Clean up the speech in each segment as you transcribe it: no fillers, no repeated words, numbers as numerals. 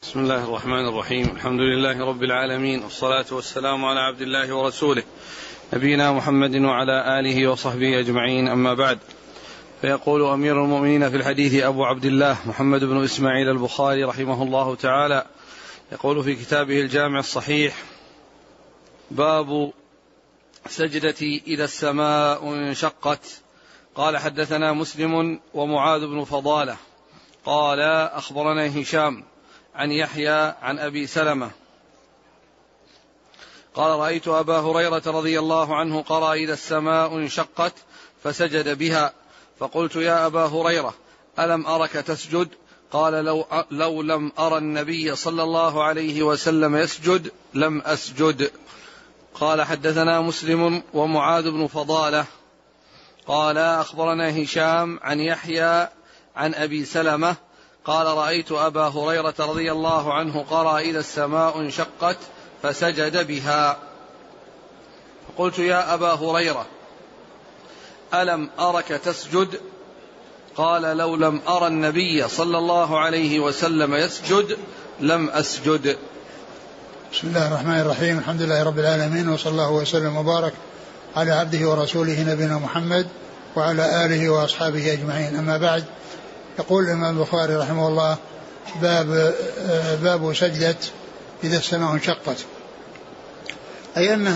بسم الله الرحمن الرحيم. الحمد لله رب العالمين، والصلاة والسلام على عبد الله ورسوله نبينا محمد وعلى آله وصحبه أجمعين، أما بعد. فيقول أمير المؤمنين في الحديث أبو عبد الله محمد بن إسماعيل البخاري رحمه الله تعالى، يقول في كتابه الجامع الصحيح: باب سجدة إذا السماء انشقت. قال: حدثنا مسلم ومعاذ بن فضالة قال: أخبرنا هشام عن يحيى عن أبي سلمة قال: رأيت أبا هريرة رضي الله عنه قرأ: إذا السماء انشقت فسجد بها، فقلت: يا أبا هريرة، ألم أرك تسجد؟ قال: لو لم أرى النبي صلى الله عليه وسلم يسجد لم أسجد. قال: حدثنا مسلم ومعاذ بن فضالة قال: أخبرنا هشام عن يحيى عن أبي سلمة قال: رأيت أبا هريرة رضي الله عنه قرأ: إذا السماء انشقت فسجد بها، فقلت: يا أبا هريرة، ألم أرك تسجد؟ قال: لو لم أرى النبي صلى الله عليه وسلم يسجد لم أسجد. بسم الله الرحمن الرحيم. الحمد لله رب العالمين، وصلى الله وسلم وبارك على عبده ورسوله نبينا محمد وعلى آله وأصحابه أجمعين، أما بعد. يقول الإمام البخاري رحمه الله: باب سجدة إذا السماء انشقت، أي أن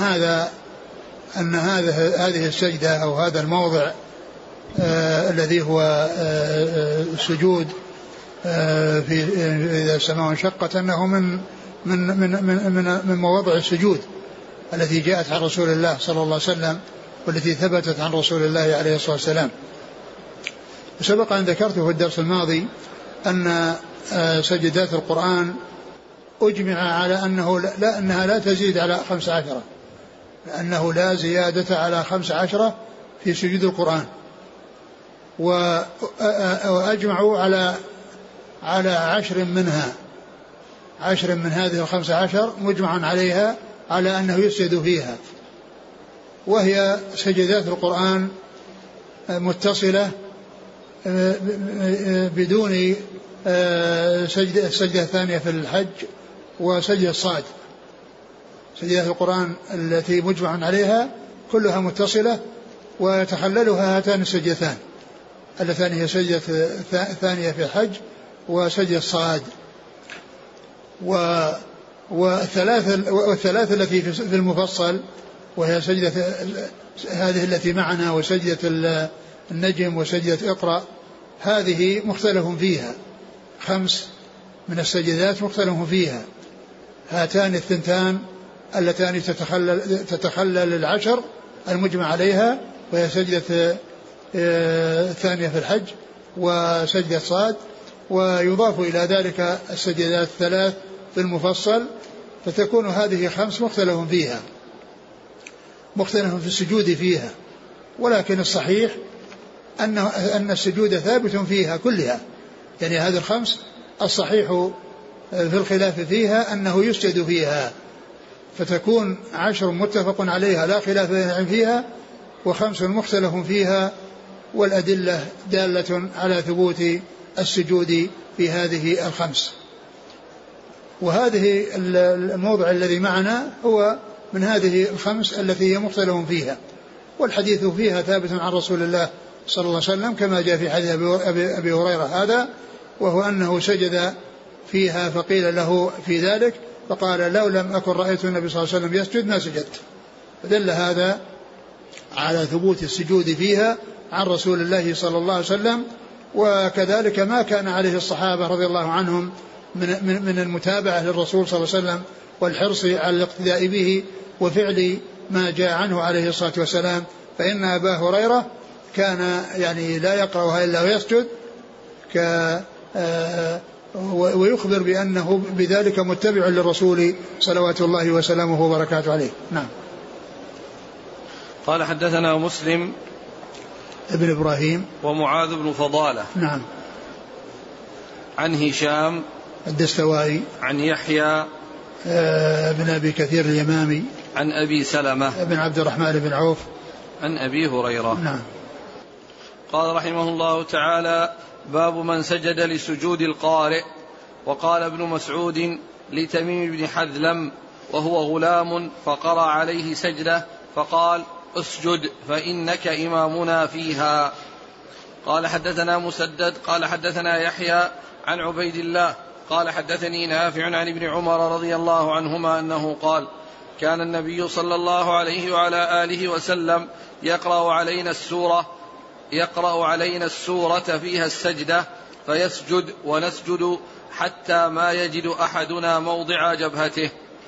هذه السجدة أو هذا الموضع الذي هو السجود في إذا السماء انشقت أنه من مواضع السجود التي جاءت عن رسول الله صلى الله عليه وسلم، والتي ثبتت عن رسول الله عليه الصلاة والسلام. سبق أن ذكرته في الدرس الماضي أن سجدات القرآن أجمع على أنها لا تزيد على 15، لأنه لا زيادة على 15 في سجود القرآن، وأجمعوا على 10 منها، 10 من هذه 15 مجمع عليها على أنه يسجد فيها، وهي سجدات القرآن متصلة بدون سجدة ثانية في الحج وسجدة الصاد. سجدات القرآن التي مجمع عليها كلها متصلة، ويتخللها هاتان السجدتان اللتان هي سجدة ثانية في الحج وسجدة الصاد. والثلاث التي في المفصل، وهي سجدة هذه التي معنا وسجدة النجم وسجدة اقرأ، هذه مختلف فيها، 5 من السجدات مختلف فيها. هاتان الثنتان اللتان تتخلل 10 المجمع عليها، وهي سجدة ثانية في الحج وسجدة صاد، ويضاف إلى ذلك السجدات 3 في المفصل، فتكون هذه 5 مختلف فيها، مختلف في السجود فيها. ولكن الصحيح أن السجود ثابت فيها كلها، يعني هذه 5 الصحيح في الخلاف فيها أنه يسجد فيها، فتكون 10 متفق عليها لا خلاف فيها، و5 مختلف فيها، والأدلة دالة على ثبوت السجود في هذه 5. وهذه الموضع الذي معنا هو من هذه 5 التي هي مختلف فيها، والحديث فيها ثابت عن رسول الله صلى الله عليه وسلم، كما جاء في حديث أبي هريرة هذا، وهو أنه سجد فيها فقيل له في ذلك فقال: لو لم أكن رأيت النبي صلى الله عليه وسلم يسجد ما سجدت. فدل هذا على ثبوت السجود فيها عن رسول الله صلى الله عليه وسلم، وكذلك ما كان عليه الصحابة رضي الله عنهم من المتابعة للرسول صلى الله عليه وسلم والحرص على الاقتداء به وفعل ما جاء عنه عليه الصلاة والسلام. فإن أبا هريرة كان يعني لا يقرأها إلا ويسجد، ويخبر بأنه بذلك متبع للرسول صلوات الله وسلامه وبركاته عليه. نعم. قال: حدثنا مسلم ابن إبراهيم ومعاذ بن فضالة. نعم. عن هشام الدستوائي عن يحيى بن أبي كثير اليمامي عن أبي سلمة بن عبد الرحمن بن عوف عن أبي هريرة. نعم. قال رحمه الله تعالى: باب من سجد لسجود القارئ. وقال ابن مسعود لتميم بن حذلم وهو غلام فقرأ عليه سجدة فقال اسجد فإنك إمامنا فيها. قال حدثنا مسدد قال حدثنا يحيى عن عبيد الله قال حدثني نافع عن ابن عمر رضي الله عنهما أنه قال كان النبي صلى الله عليه وعلى آله وسلم يقرأ علينا السورة فيها السجدة فيسجد ونسجد حتى ما يجد أحدنا موضع جبهته.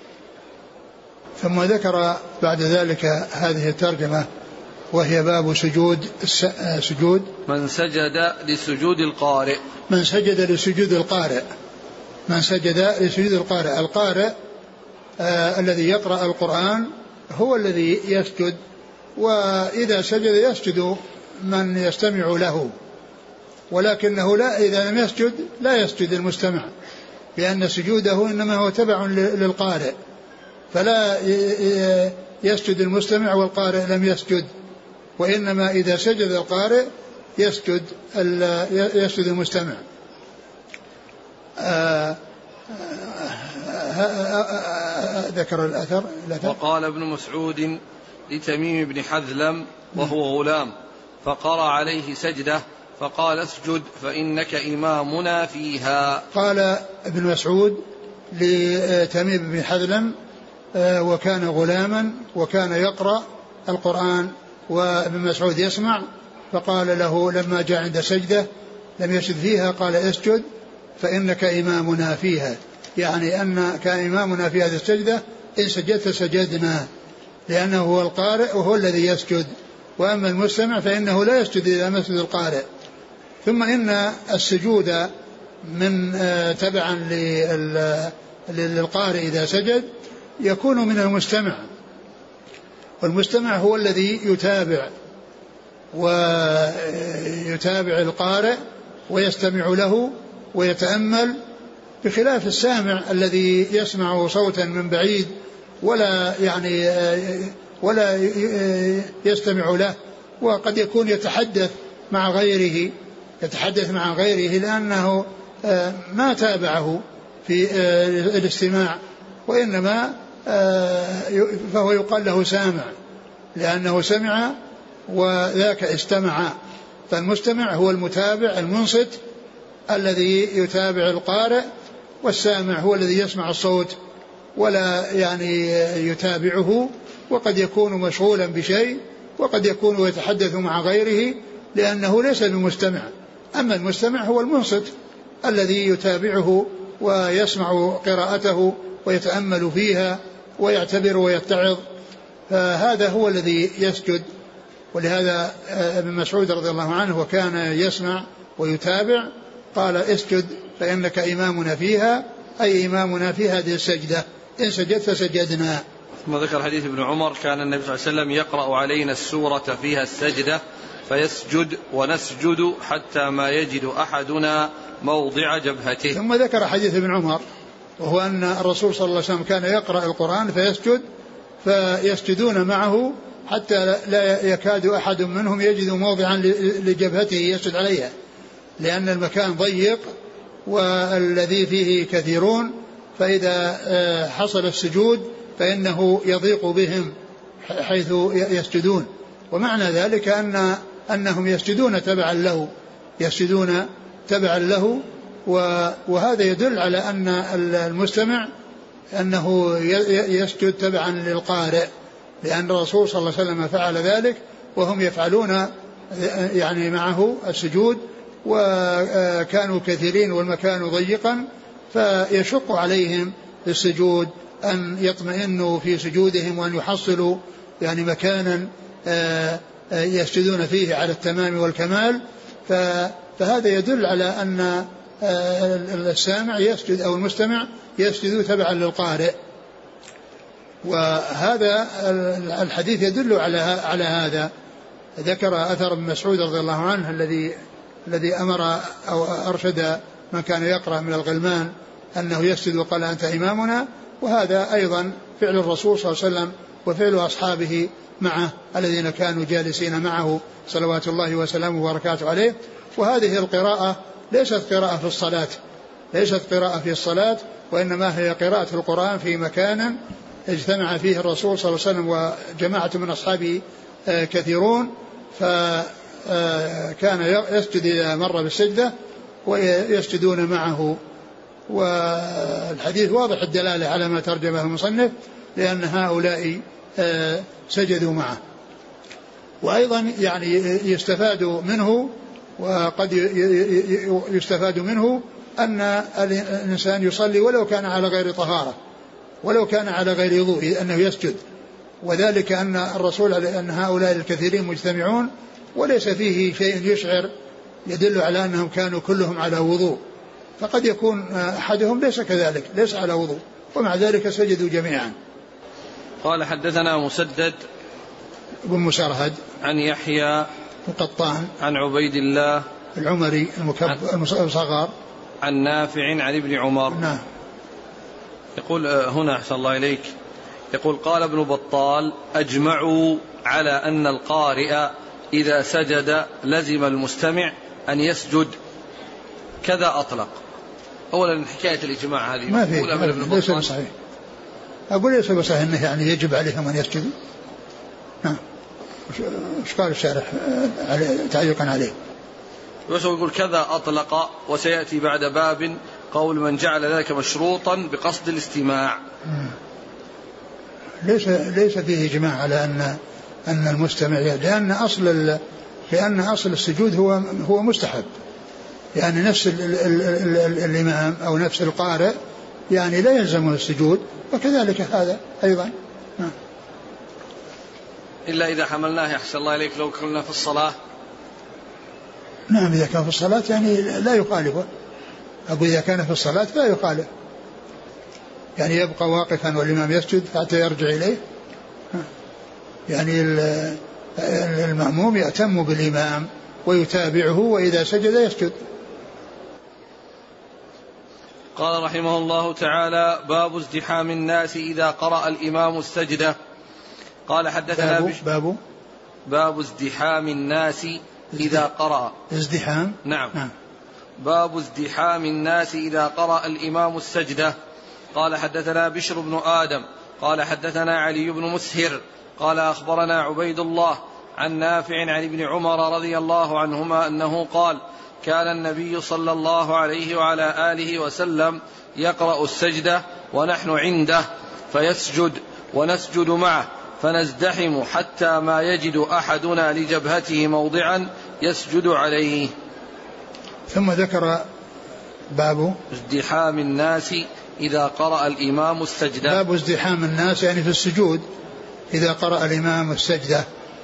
ثم ذكر بعد ذلك هذه الترجمة وهي باب سجود من سجد لسجود القارئ. من سجد لسجود القارئ. من سجد لسجود القارئ. القارئ الذي يقرأ القرآن هو الذي يسجد، وإذا سجد يسجد من يستمع له، ولكنه لا، إذا لم يسجد لا يسجد المستمع، لأن سجوده إنما هو تبع للقارئ، فلا يسجد المستمع والقارئ لم يسجد، وإنما إذا سجد القارئ يسجد المستمع. ذكر الأثر. وقال ابن مسعود لتميم بن حذلم وهو غلام فقرأ عليه سجدة فقال اسجد فإنك إمامنا فيها. قال ابن مسعود لتميم بن حذلم وكان غلاما وكان يقرأ القرآن وابن مسعود يسمع، فقال له لما جاء عند سجدة لم يسجد فيها قال اسجد فإنك إمامنا فيها، يعني أنك إمامنا في هذه السجدة، إن سجدت سجدنا، لأنه هو القارئ وهو الذي يسجد، وأما المستمع فإنه لا يسجد إذا مسجد القارئ. ثم إن السجود من تبعا للقارئ إذا سجد يكون من المستمع، والمستمع هو الذي يتابع القارئ ويستمع له ويتأمل، بخلاف السامع الذي يسمع صوتا من بعيد ولا يستمع له، وقد يكون يتحدث مع غيره لأنه ما تابعه في الاستماع، وإنما فهو يقال له سامع لأنه سمع وذاك استمع. فالمستمع هو المتابع المنصت الذي يتابع القارئ، والسامع هو الذي يسمع الصوت ولا يتابعه، وقد يكون مشغولا بشيء وقد يكون يتحدث مع غيره لأنه ليس بمستمع. أما المستمع هو المنصت الذي يتابعه ويسمع قراءته ويتأمل فيها ويعتبر ويتعظ، فهذا هو الذي يسجد. ولهذا ابن مسعود رضي الله عنه وكان يسمع ويتابع قال اسجد فإنك إمامنا فيها، أي إمامنا في هذه السجدة، إن سجدت سجدنا. ثم ذكر حديث ابن عمر كان النبي صلى الله عليه وسلم يقرأ علينا السورة فيها السجدة فيسجد ونسجد حتى ما يجد أحدنا موضع جبهته. ثم ذكر حديث ابن عمر وهو أن الرسول صلى الله عليه وسلم كان يقرأ القرآن فيسجد فيسجدون معه حتى لا يكاد أحد منهم يجد موضعا لجبهته يسجد عليها، لأن المكان ضيق والذي فيه كثيرون، فإذا حصل السجود فإنه يضيق بهم حيث يسجدون. ومعنى ذلك أنهم يسجدون تبعا له، وهذا يدل على أن المستمع أنه يسجد تبعا للقارئ، لأن الرسول صلى الله عليه وسلم فعل ذلك وهم يفعلون معه السجود، وكانوا كثيرين والمكان ضيقا فيشق عليهم السجود أن يطمئنوا في سجودهم وأن يحصلوا مكانا يسجدون فيه على التمام والكمال. فهذا يدل على أن السامع يسجد أو المستمع يسجد تبعا للقارئ، وهذا الحديث يدل على هذا. ذكر أثر ابن مسعود رضي الله عنه الذي أمر أو أرشد من كان يقرأ من الغلمان أنه يسجد وقال أنت إمامنا، وهذا أيضا فعل الرسول صلى الله عليه وسلم وفعل أصحابه معه الذين كانوا جالسين معه صلوات الله وسلامه وبركاته عليه. وهذه القراءة ليست قراءة في الصلاة، ليست قراءة في الصلاة، وإنما هي قراءة القرآن في مكان اجتمع فيه الرسول صلى الله عليه وسلم وجماعة من أصحابه كثيرون، فكان يسجد إذا مر بالسجدة ويسجدون معه. والحديث واضح الدلالة على ما ترجمه المصنف، لأن هؤلاء سجدوا معه. وأيضا يعني يستفاد منه، وقد يستفاد منه أن الإنسان يصلي ولو كان على غير طهارة، ولو كان على غير وضوء، أنه يسجد، وذلك أن الرسول أن هؤلاء الكثيرين مجتمعون وليس فيه شيء يشعر يدل على أنهم كانوا كلهم على وضوء، فقد يكون أحدهم ليس كذلك، ليس على وضوء، ومع ذلك سجدوا جميعا. قال حدثنا مسدد بن مسرهد عن يحيى القطان عن عبيد الله العمري المصغر عن نافع عن ابن عمر. نعم. يقول هنا أحسن الله إليك، يقول قال ابن بطال: أجمعوا على أن القارئ إذا سجد لزم المستمع أن يسجد، كذا أطلق. أولا حكاية الإجماع هذه ما في، ليس بصحيح. أقول ليس بصحيح أنه يعني يجب عليهم أن يسجدوا. نعم. إيش قال الشارح تعليقا عليه؟ يقول كذا أطلق، وسيأتي بعد باب قول من جعل ذلك مشروطا بقصد الاستماع. ليس فيه إجماع على أن المستمع، لأن أصل السجود هو مستحب، يعني نفس الإمام أو نفس القارئ يعني لا يلزمه السجود، وكذلك هذا أيضا. إلا إذا حملناه أحسن الله إليك لو كنا في الصلاة. نعم، إذا كان في الصلاة يعني لا يخالفه. أقول إذا كان في الصلاة لا يخالف، يعني يبقى واقفا والإمام يسجد حتى يرجع إليه. يعني المأموم يأتم بالإمام ويتابعه، وإذا سجد يسجد. قال رحمه الله تعالى: باب ازدحام الناس إذا قرأ الإمام السجدة. قال حدثنا باب ازدحام الناس إذا قرأ. ازدحام. نعم. باب ازدحام الناس إذا قرأ الإمام السجدة. قال حدثنا بشر بن آدم قال حدثنا علي بن مسهر قال أخبرنا عبيد الله عن نافع عن ابن عمر رضي الله عنهما أنه قال: كان النبي صلى الله عليه وعلى آله وسلم يقرأ السجدة ونحن عنده فيسجد ونسجد معه، فنزدحم حتى ما يجد أحدنا لجبهته موضعا يسجد عليه. ثم ذكر باب ازدحام الناس إذا قرأ الإمام السجدة. باب ازدحام الناس يعني في السجود إذا قرأ الإمام السجدة.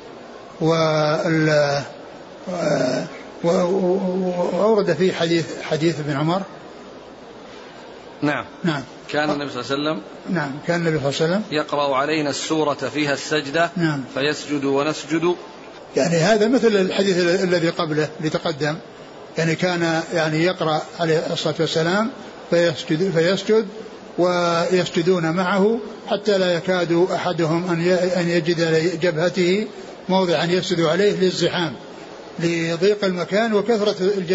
وأورد فيه حديث ابن عمر. نعم. كان النبي صلى الله عليه وسلم كان النبي صلى الله عليه وسلم يقرأ علينا السورة فيها السجدة. فيسجد ونسجد. يعني هذا مثل الحديث الذي قبله اللي تقدم، يعني كان يعني يقرأ عليه الصلاة والسلام فيسجد ويسجدون معه حتى لا يكاد أحدهم أن يجد لجبهته موضعا يسجد عليه للزحام، لضيق المكان وكثرة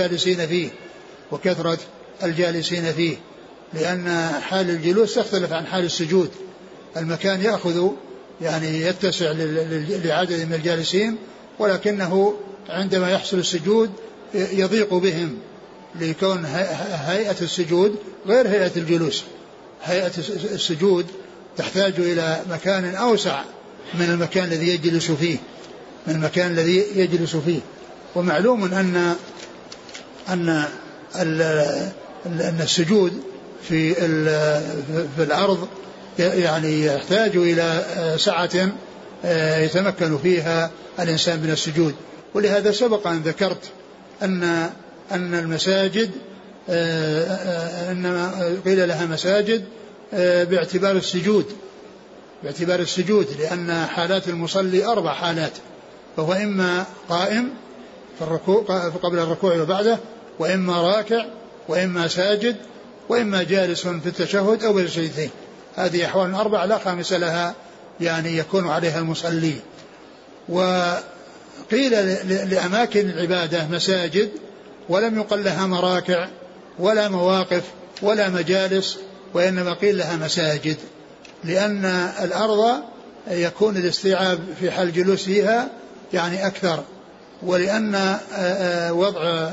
الجالسين فيه، لأن حال الجلوس تختلف عن حال السجود. المكان يأخذ يعني يتسع لعدد من الجالسين، ولكنه عندما يحصل السجود يضيق بهم، لكون هيئة السجود غير هيئة الجلوس. هيئة السجود تحتاج إلى مكان أوسع من المكان الذي يجلس فيه، ومعلوم أن السجود في الأرض يعني يحتاج إلى سعة يتمكن فيها الإنسان من السجود. ولهذا سبق أن ذكرت أن المساجد إنما قيل لها مساجد باعتبار السجود، لأن حالات المصلي 4 حالات، فهو إما قائم في الركوع قبل الركوع وبعده، وإما راكع، وإما ساجد، وإما جالس في التشهد أو بالسجدتين. هذه أحوال 4 لا خامس لها يعني يكون عليها المصلي. وقيل لأماكن العبادة مساجد، ولم يقل لها مراكع ولا مواقف ولا مجالس، وإنما قيل لها مساجد، لأن الأرض يكون الاستيعاب في حال جلوس فيها يعني أكثر، ولأن وضع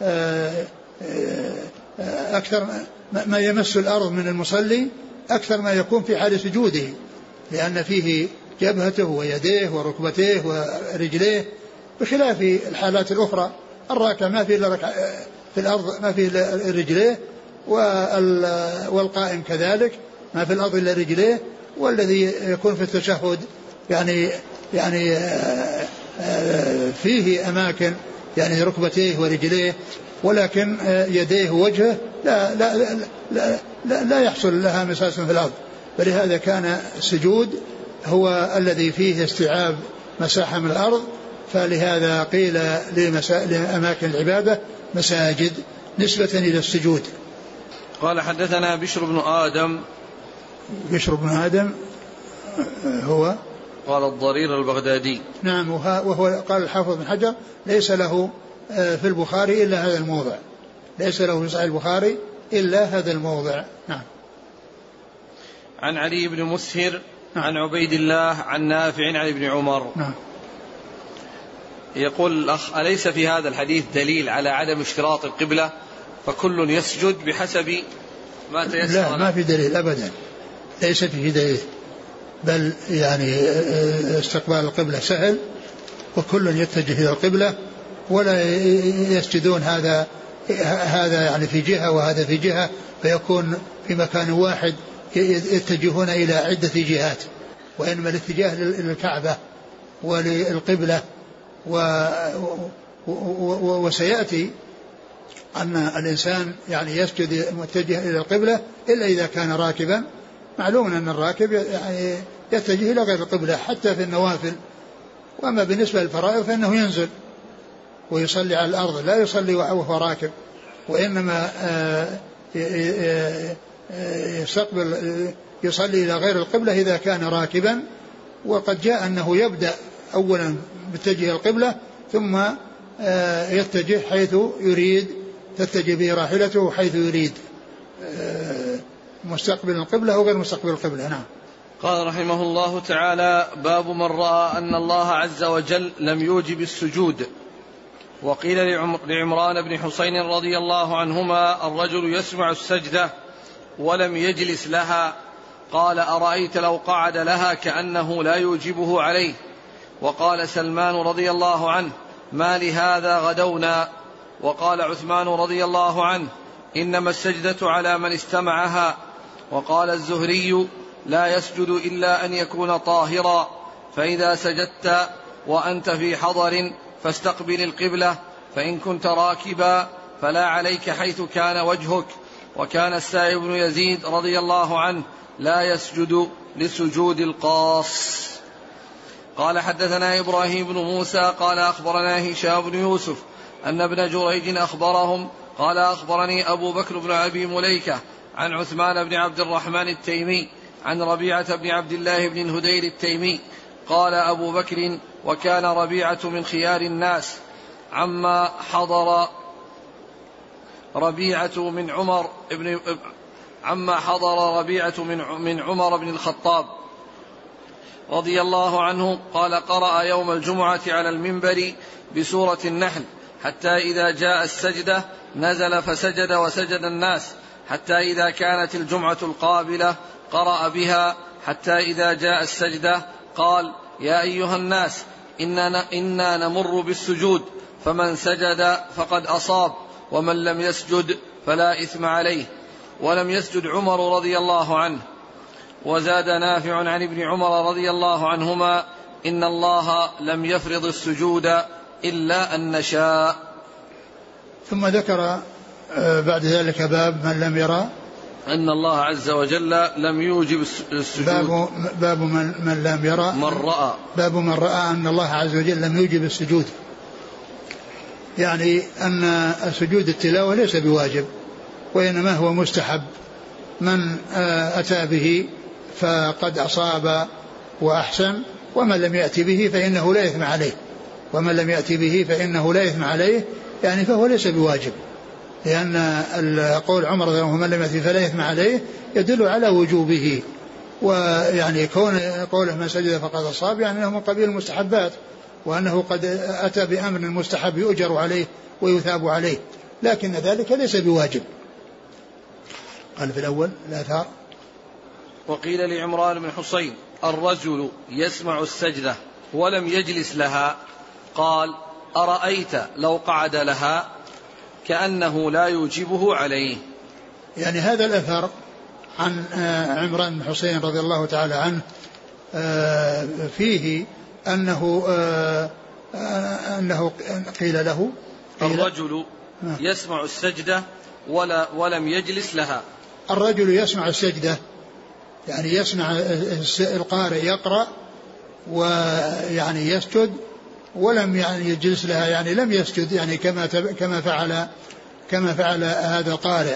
أكثر ما يمس الأرض من المصلي أكثر ما يكون في حال سجوده، لأن فيه جبهته ويديه وركبتيه ورجليه، بخلاف الحالات الأخرى. الراكع ما فيه إلا في الأرض ما فيه إلا رجليه، والقائم كذلك ما في الأرض إلا رجليه، والذي يكون في التشهد يعني فيه أماكن يعني ركبتيه ورجليه، ولكن يديه ووجهه لا يحصل لها مساس في الأرض. فلهذا كان السجود هو الذي فيه استيعاب مساحة من الأرض، فلهذا قيل لأماكن العبادة مساجد نسبة إلى السجود. قال حدثنا بشر بن آدم. بشر بن آدم هو قال الضرير البغدادي. نعم، وهو قال الحافظ بن حجر ليس له في البخاري إلا هذا الموضع، ليس له في صحيح البخاري إلا هذا الموضع. نعم. عن علي بن مسهر عن عبيد الله عن نافع عن ابن عمر. نعم. يقول الأخ: أليس في هذا الحديث دليل على عدم اشتراط القبلة فكل يسجد بحسب ما تيسر؟ لا، ما في دليل أبدا، ليس فيه دليل، بل يعني استقبال القبلة سهل وكل يتجه إلى القبلة، ولا يسجدون هذا يعني في جهة وهذا في جهة، فيكون في مكان واحد يتجهون إلى عدة جهات، وإنما الاتجاه للكعبة وللقبلة. وسيأتي أن الإنسان يعني يسجد متجه إلى القبلة إلا إذا كان راكبا. معلوم أن الراكب يعني يتجه إلى غير القبلة حتى في النوافل، وأما بالنسبة للفرائض فإنه ينزل ويصلي على الأرض، لا يصلي وهو راكب، وإنما يصلي إلى غير القبلة إذا كان راكبا. وقد جاء أنه يبدأ أولا باتجاه القبلة ثم يتجه حيث يريد، تتجه به راحلته حيث يريد، مستقبل القبلة أو غير مستقبل القبلة. نعم. قال رحمه الله تعالى: باب من رأى أن الله عز وجل لم يوجب السجود. وقيل لعمران بن حسين رضي الله عنهما: الرجل يسمع السجدة ولم يجلس لها، قال: أرأيت لو قعد لها كأنه لا يوجبه عليه. وقال سلمان رضي الله عنه: ما لهذا غدونا. وقال عثمان رضي الله عنه: إنما السجدة على من استمعها. وقال الزهري: لا يسجد إلا أن يكون طاهرا، فإذا سجدت وأنت في حضر فاستقبل القبلة، فإن كنت راكبا فلا عليك حيث كان وجهك. وكان السائب بن يزيد رضي الله عنه لا يسجد لسجود القاص. قال حدثنا إبراهيم بن موسى قال أخبرنا هشام بن يوسف أن ابن جريج أخبرهم قال: أخبرني أبو بكر بن أبي مليكة عن عثمان بن عبد الرحمن التيمي عن ربيعة بن عبد الله بن الهدير التيمي. قال أبو بكر: وكان ربيعة من خيار الناس، عما حضر ربيعة من عمر بن الخطاب رضي الله عنه. قال: قرأ يوم الجمعة على المنبر بسورة النحل حتى إذا جاء السجدة نزل فسجد وسجد الناس، حتى إذا كانت الجمعة القابلة قرأ بها حتى إذا جاء السجدة قال: يا أيها الناس إنا نمر بالسجود، فمن سجد فقد أصاب، ومن لم يسجد فلا إثم عليه. ولم يسجد عمر رضي الله عنه. وزاد نافع عن ابن عمر رضي الله عنهما: إن الله لم يفرض السجود إلا أن نشاء. ثم ذكر بعد ذلك باب من لم يرى أن الله عز وجل لم يوجب السجود. باب من لم يرى، باب من رأى أن الله عز وجل لم يوجب السجود، يعني أن سجود التلاوة ليس بواجب، وإنما هو مستحب. من أتى به فقد أصاب وأحسن، ومن لم يأتي به فإنه لا إثم عليه. ومن لم يأتي به فإنه لا إثم عليه، يعني فهو ليس بواجب، لأن قول عمر رضي الله عنه من لم يأتي فلا إثم عليه يدل على وجوبه. ويعني كون قوله من سجد فقد أصاب يعني أنه من قبيل المستحبات، وأنه قد أتى بأمر مستحب يؤجر عليه ويثاب عليه، لكن ذلك ليس بواجب. قال في الأول الآثار. وقيل لعمران بن حسين الرجل يسمع السجدة ولم يجلس لها، قال أرأيت لو قعد لها كأنه لا يوجبه عليه. يعني هذا الأثر عن عمران بن حسين رضي الله تعالى عنه فيه أنه قيل له الرجل يسمع السجدة ولم يجلس لها. الرجل يسمع السجدة يعني يسمع القارئ يقرأ ويعني يسجد ولم يعني يجلس لها، يعني لم يسجد يعني كما فعل هذا القارئ.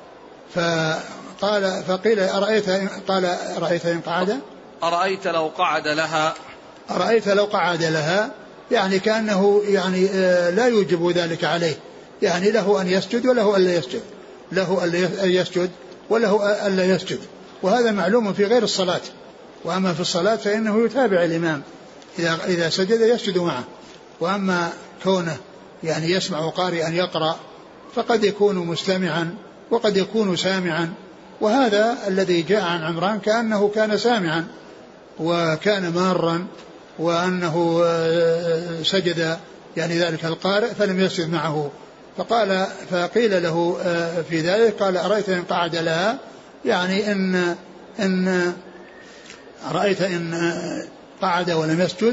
فقيل أرأيت إن قعد، أرأيت لو قعد لها، أرأيت لو قعد لها يعني كأنه يعني لا يوجب ذلك عليه، يعني له أن يسجد وله ألا يسجد، له أن يسجد وله ألا يسجد، وهذا معلوم في غير الصلاة. وأما في الصلاة فإنه يتابع الإمام، إذا سجد يسجد معه. وأما كونه يعني يسمع قارئا يقرأ فقد يكون مستمعا وقد يكون سامعا، وهذا الذي جاء عن عمران كأنه كان سامعا وكان مارا، وأنه سجد يعني ذلك القارئ فلم يسجد معه. فقيل له في ذلك قال أرأيت إن قعد لها، يعني إن رأيت إن قعد ولم يسجد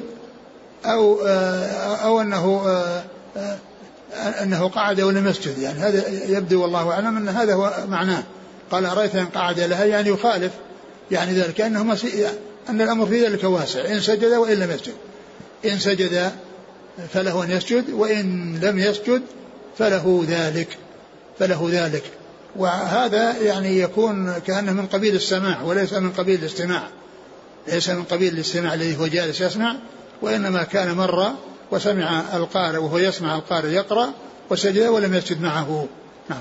أو أنه قعد ولم يسجد، يعني هذا يبدو والله أعلم أن هذا هو معناه. قال أرأيت إن قعد لها يعني يخالف يعني ذلك أن الأمر في ذلك واسع، إن سجد وإن لم يسجد، إن سجد فله أن يسجد وإن لم يسجد فله ذلك. وهذا يعني يكون كأنه من قبيل السماع وليس من قبيل الاستماع، ليس من قبيل الاستماع الذي هو جالس يسمع، وإنما كان مرة وسمع القارئ وهو يسمع القارئ يقرأ وسجد ولم يسجد معه. نعم.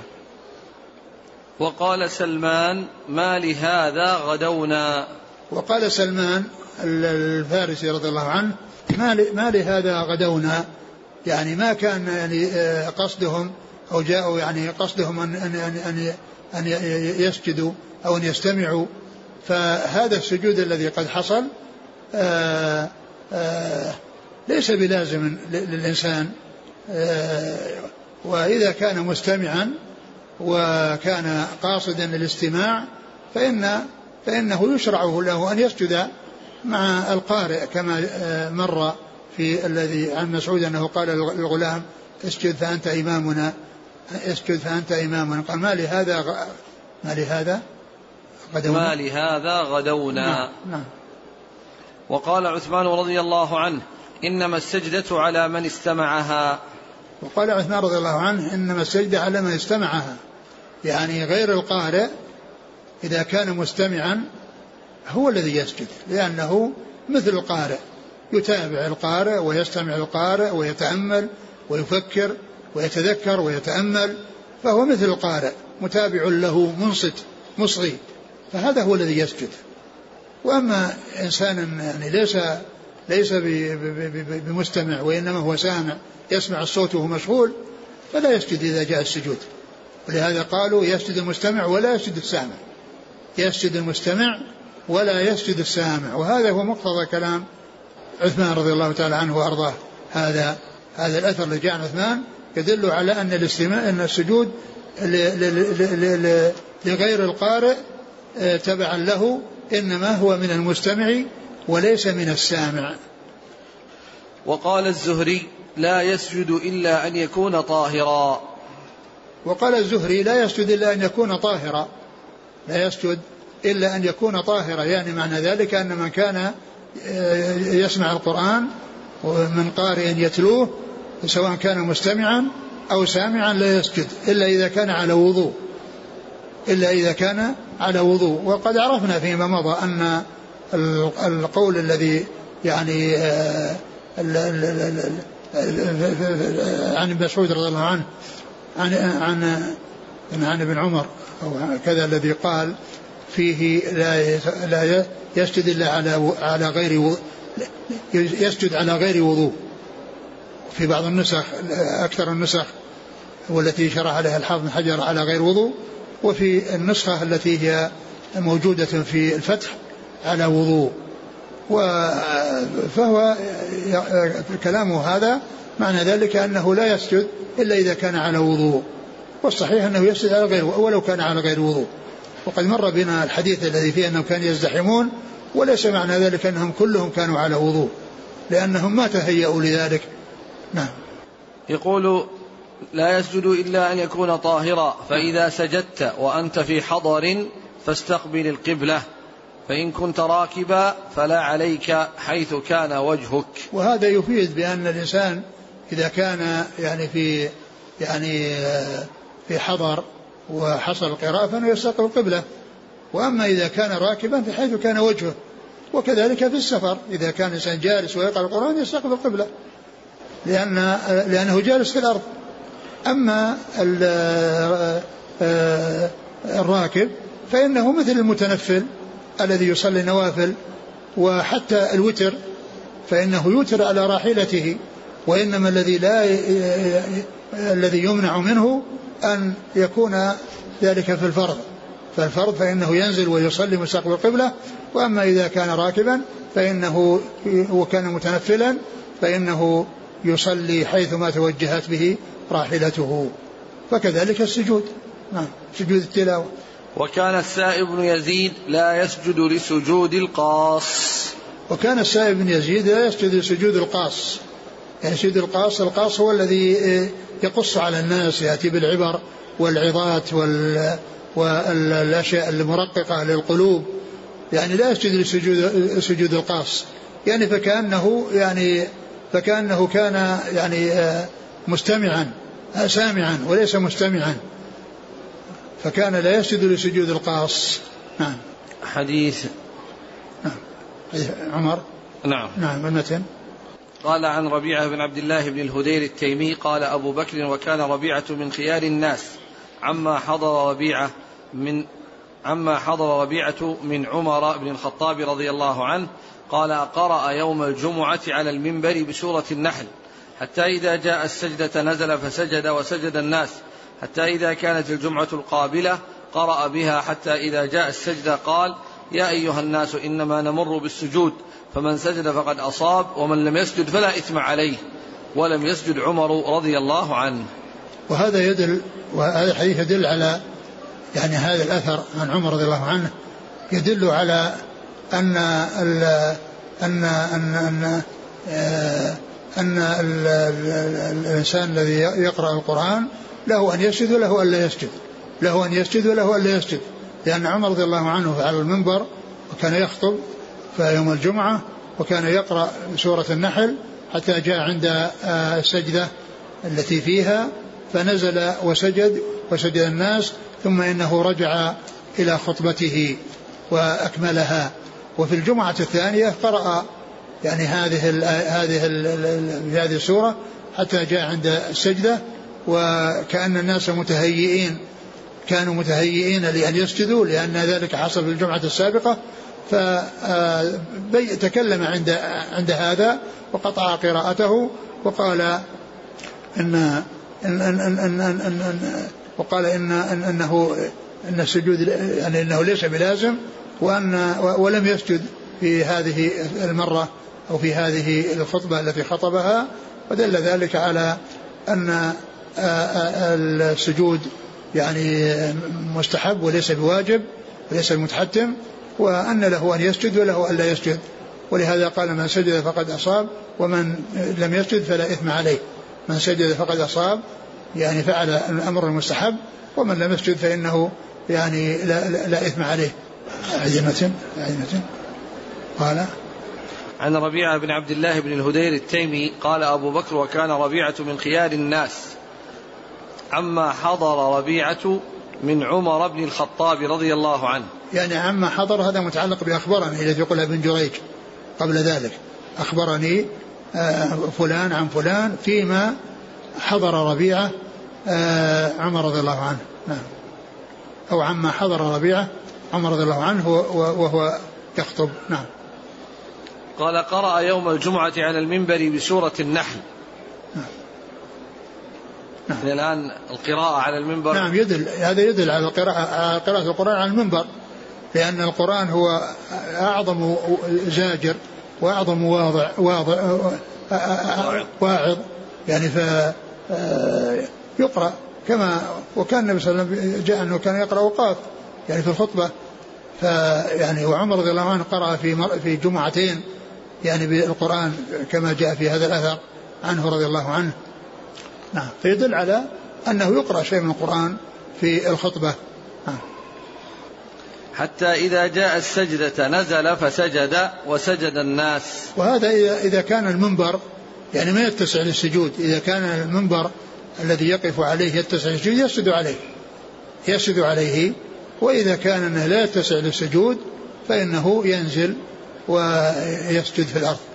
وقال سلمان ما لهذا غدونا. وقال سلمان الفارسي رضي الله عنه ما لهذا غدونا، يعني ما كان يعني قصدهم أو جاءوا يعني قصدهم أن يسجدوا أو أن يستمعوا، فهذا السجود الذي قد حصل ليس بلازم للإنسان، وإذا كان مستمعا وكان قاصدا الاستماع فإنه يشرع له أن يسجد مع القارئ، كما مر في الذي عن مسعود أنه قال للغلام اسجد فأنت إمامنا، اسجد فأنت إمامنا. قال ما لهذا غدونا. نعم. وقال عثمان رضي الله عنه إنما السجدة على من استمعها. وقال عثمان رضي الله عنه إنما السجدة على من استمعها، يعني غير القارئ إذا كان مستمعا هو الذي يسجد، لأنه مثل القارئ يتابع القارئ ويستمع القارئ ويتأمل ويفكر ويتذكر ويتأمل، فهو مثل القارئ متابع له منصت مصغي، فهذا هو الذي يسجد. وأما إنسان يعني ليس بمستمع وإنما هو سامع يسمع الصوت وهو مشغول فلا يسجد إذا جاء السجود. ولهذا قالوا يسجد المستمع ولا يسجد السامع، يسجد المستمع ولا يسجد السامع، وهذا هو مقتضى كلام عثمان رضي الله تعالى عنه وأرضاه. هذا الأثر اللي جاء عن عثمان يدل على أن السجود لغير القارئ تبعا له إنما هو من المستمع وليس من السامع. وقال الزهري لا يسجد إلا أن يكون طاهرا. وقال الزهري لا يسجد إلا أن يكون طاهرا، لا يسجد إلا أن يكون طاهرا، يعني معنى ذلك أن من كان يسمع القرآن ومن قارئ يتلوه سواء كان مستمعا أو سامعا لا يسجد إلا إذا كان على وضوء. وقد عرفنا فيما مضى أن القول الذي يعني عن ابن مسعود رضي الله عنه عن ابن عمر أو كذا الذي قال فيه لا يسجد إلا على غير يسجد على غير وضوء. في بعض النسخ أكثر النسخ والتي شرح عليها الحافظ بن حجر على غير وضوء، وفي النسخة التي هي موجودة في الفتح على وضوء. فهو كلامه هذا معنى ذلك أنه لا يسجد إلا إذا كان على وضوء، والصحيح أنه يسجد على غير ولو كان على غير وضوء. وقد مر بنا الحديث الذي فيه أنهم كانوا يزدحمون، وليس معنى ذلك أنهم كلهم كانوا على وضوء، لأنهم ما تهيأوا لذلك. نعم. يقول لا يسجد إلا أن يكون طاهرا، فإذا سجدت وأنت في حضر فاستقبل القبلة، فإن كنت راكبا فلا عليك حيث كان وجهك. وهذا يفيد بأن الإنسان إذا كان في حضر وحصل القراءة فإنه يستقبل القبلة، وأما إذا كان راكبا فحيث كان وجهه. وكذلك في السفر إذا كان الإنسان جالس ويقرأ القرآن يستقبل القبلة لأنه جالس في الأرض. أما الراكب فإنه مثل المتنفل الذي يصلي نوافل، وحتى الوتر فإنه يوتر على راحلته، وإنما الذي يمنع منه أن يكون ذلك في الفرض. فالفرض فإنه ينزل ويصلي مستقبل القبلة، وأما إذا كان راكبا فإنه وكان متنفلا فإنه يصلي حيثما توجهت به راحلته. فكذلك السجود، نعم، سجود التلاوة. وكان السائب بن يزيد لا يسجد لسجود القاص. وكان السائب بن يزيد لا يسجد لسجود القاص، يعني سجود القاص هو الذي يقص على الناس، يأتي بالعبر والعظات والأشياء المرققة للقلوب، يعني لا يسجد لسجود القاص، يعني فكأنه كان مستمعا سامعا وليس مستمعا، فكان لا يسجد لسجود القاص. نعم. حديث عمر. نعم. المتن قال عن ربيعة بن عبد الله بن الهدير التيمي قال أبو بكر وكان ربيعة من خيار الناس عما حضر ربيعة من عمر بن الخطاب رضي الله عنه قال قرأ يوم الجمعة على المنبر بسورة النحل حتى إذا جاء السجدة نزل فسجد وسجد الناس حتى إذا كانت الجمعة القابلة قرأ بها حتى إذا جاء السجدة قال يا أيها الناس إنما نمر بالسجود فمن سجد فقد أصاب ومن لم يسجد فلا إثم عليه ولم يسجد عمر رضي الله عنه. وهذا الحديث يدل على هذا الأثر عن عمر رضي الله عنه يدل على أن الإنسان الذي يقرأ القرآن له أن يسجد وله أن يسجد، لأن عمر رضي الله عنه على المنبر وكان يخطب في يوم الجمعة وكان يقرأ سورة النحل حتى جاء عند السجدة التي فيها فنزل وسجد الناس، ثم إنه رجع إلى خطبته وأكملها. وفي الجمعة الثانية قرأ هذه السورة حتى جاء عند السجدة، وكأن الناس كانوا متهيئين لأن يسجدوا لأن ذلك حصل في الجمعة السابقة، فتكلم عند هذا وقطع قراءته وقال إن السجود إنه ليس بلازم، ولم يسجد في هذه المرة أو في هذه الخطبة التي خطبها، ودل ذلك على أن السجود مستحب وليس بواجب وليس المتحتم، وأن له أن يسجد وله أن لا يسجد. ولهذا قال من سجد فقد أصاب ومن لم يسجد فلا إثم عليه. من سجد فقد أصاب فعل الأمر المستحب، ومن لم يسجد فإنه لا إثم عليه. عزمة قال عن ربيعة بن عبد الله بن الهدير التيمي قال أبو بكر وكان ربيعة من خيار الناس عما حضر ربيعة من عمر بن الخطاب رضي الله عنه. عما حضر هذا متعلق بأخبرني الذي يقول ابن جريج قبل ذلك، أخبرني فلان عن فلان فيما حضر ربيعة عمر رضي الله عنه. نعم. أو عما حضر ربيعة عمر رضي الله عنه وهو يخطب. نعم. قال قرأ يوم الجمعة على المنبر بسورة النحل. نعم. نعم. الآن القراءة على المنبر. نعم هذا يدل على قراءة القرآن على المنبر، لأن القرآن هو أعظم زاجر وأعظم واعظ يعني يقرأ كما وكان النبي صلى الله عليه وسلم جاء أنه كان يقرأ وقاف يعني في الخطبة، فيعني وعمر رضي الله عنه قرأ في جمعتين يعني بالقرآن كما جاء في هذا الأثر عنه رضي الله عنه. نعم. فيدل على أنه يقرأ شيء من القرآن في الخطبة. حتى إذا جاء السجدة نزل فسجد وسجد الناس. وهذا إذا كان المنبر يعني ما يتسع للسجود، إذا كان المنبر الذي يقف عليه يتسع للسجود يسجد عليه، وإذا كان أنه لا يتسع للسجود فإنه ينزل ويسجد في الأرض.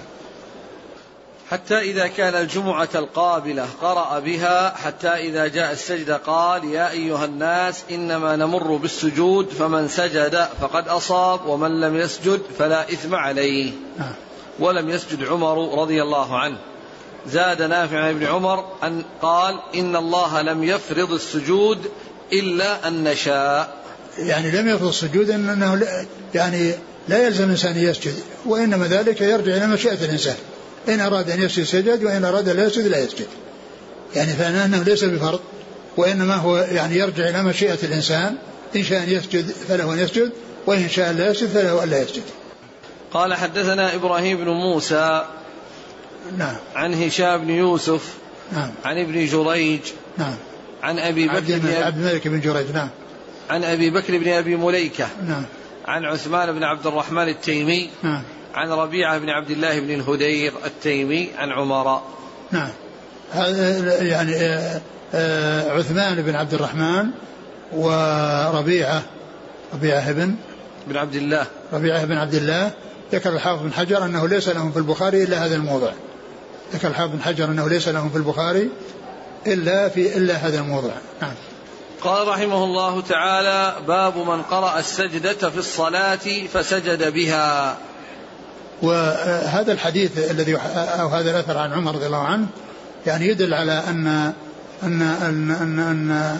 حتى إذا كان الجمعة القابلة قرأ بها، حتى إذا جاء السجدة قال يا أيها الناس إنما نمر بالسجود فمن سجد فقد أصاب ومن لم يسجد فلا إثم عليه. ولم يسجد عمر رضي الله عنه. زاد نافع عن ابن عمر أن قال إن الله لم يفرض السجود إلا أن نشاء، يعني لم يفرض السجود أنه يعني لا يلزم الإنسان يسجد، وإنما ذلك يرجع إلى مشيئة الإنسان، إن أراد أن يسجد سجد وإن أراد لا يسجد لا يسجد، يعني فأنه ليس بفرض، وإنما هو يعني يرجع إلى مشيئة الإنسان، إن شاء أن يسجد فله أن يسجد وإن شاء لا يسجد فله أن لا يسجد. قال حدثنا إبراهيم بن موسى نعم عن هشام بن يوسف نعم عن ابن جريج نعم عن أبي بكر بن عبد الملك بن جريج نعم عن أبي بكر بن أبي مليكة نعم عن عثمان بن عبد الرحمن التيمي نعم عن ربيعة بن عبد الله بن الهدير التيمي عن عمر. نعم. هذا يعني عثمان بن عبد الرحمن وربيعة بن عبد الله ذكر الحافظ بن حجر أنه ليس لهم في البخاري إلا هذا الموضع، ذكر الحافظ بن حجر أنه ليس لهم في البخاري إلا هذا الموضع. نعم. قال رحمه الله تعالى باب من قرأ السجدة في الصلاة فسجد بها. وهذا الحديث الذي أو هذا الأثر عن عمر رضي الله عنه يعني يدل على أن